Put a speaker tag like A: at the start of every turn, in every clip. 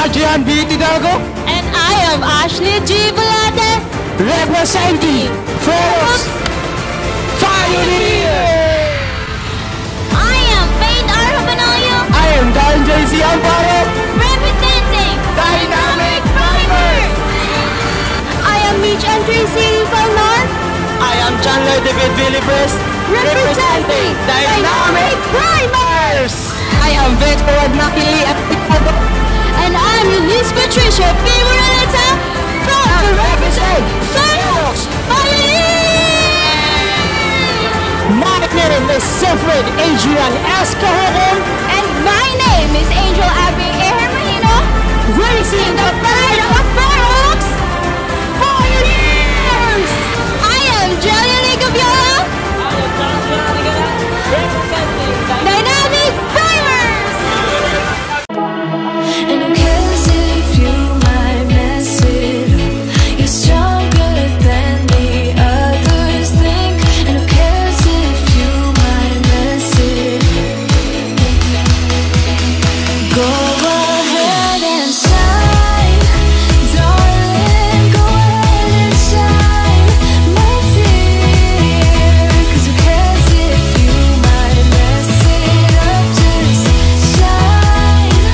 A: Adrian B. Hidalgo.
B: And I am Ashley G. Balate,
A: representing First Pioneer.
B: I am Faith Arhabanayo.
A: I am Darren J.C. Amparo,
B: representing
A: Dynamic Primers.
B: I am Mitch and Tracy Falnar.
A: I am Chandler David Villibres,
B: representing
A: Dynamic Primers.
B: I am Victor Nakili and I'm Eunice Patricia P. Moraleta from represent First Pioneer.
A: My name is Sifred Adrian S. Cahoon,
B: and my name is Angel Abby Ehermahino,
A: raising the pride of Fair Oaks Pioneers.
B: I am Jelly League of Yola, representing Dynamic Primers.
C: And who cares if you might mess it up? You're stronger than the others think. And who cares if you might mess it up? Go ahead and shine, darling. Go ahead and shine, my dear. 'Cause who cares if you might mess it up? Just shine.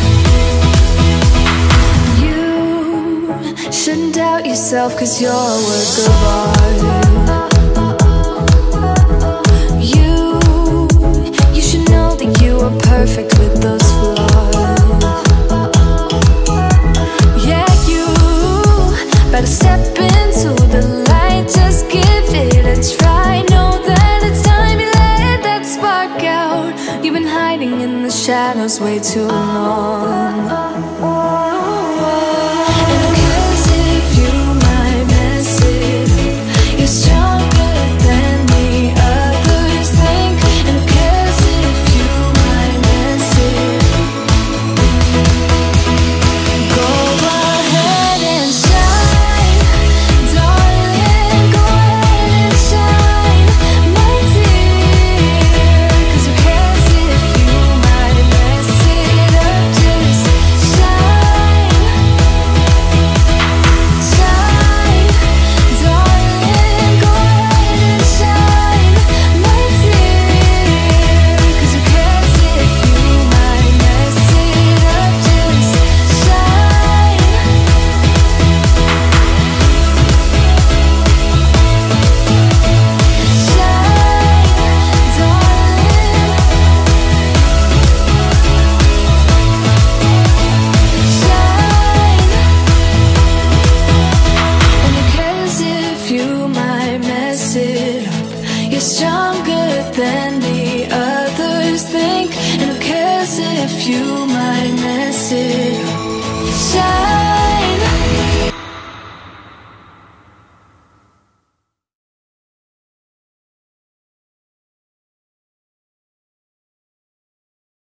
C: You shouldn't doubt yourself, 'cause you're a work of art. You should know that you are perfect with those flaws. Yeah, you better step into the light, just give it a try. Know that it's time you let that spark out. You've been hiding in the shadows way too long. And who cares if you might mess it up? You're stronger than the others think. And who cares if you might mess it up? Go ahead and shine, darling. Go ahead and shine, my dear. 'Cause who cares if you might mess it up? Just shine, shine, darling. Go ahead and shine, my dear. 'Cause who cares if you might mess it up? Just shine. And who cares if you might mess it up? You're stronger than the others think. And who cares if you might mess it up? Shine.